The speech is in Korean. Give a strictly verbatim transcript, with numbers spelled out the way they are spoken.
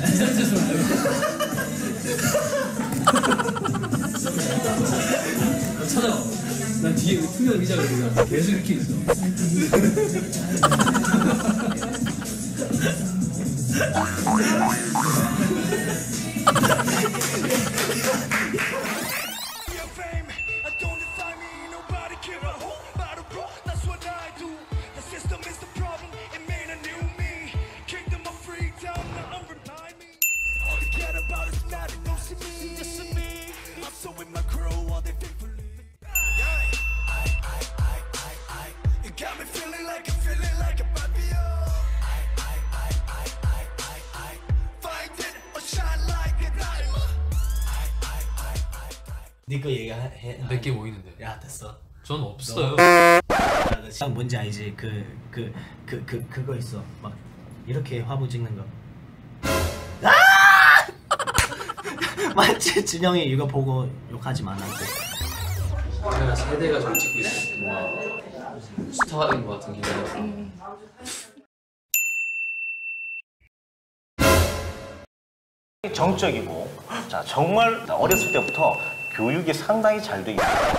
이 상태에서 찾아와. 난 뒤에 투명 의자가 그냥 계속 이렇게 있어. 니거 얘기해. 몇 개 보이는데? 야 됐어. 전 없어요. 너 뭔지 알지? 그 그 그 그 그거 있어. 막 이렇게 화보 찍는 거. 아! 맞지? 준영이 이거 보고 욕하지 마 나한테. 내가 세대가 좀 찍고 있어. 뭔가 스타가 된 것 같은 기분이. 음. 정적이고, 자 정말 어렸을 때부터 교육이 상당히 잘 돼 있어요.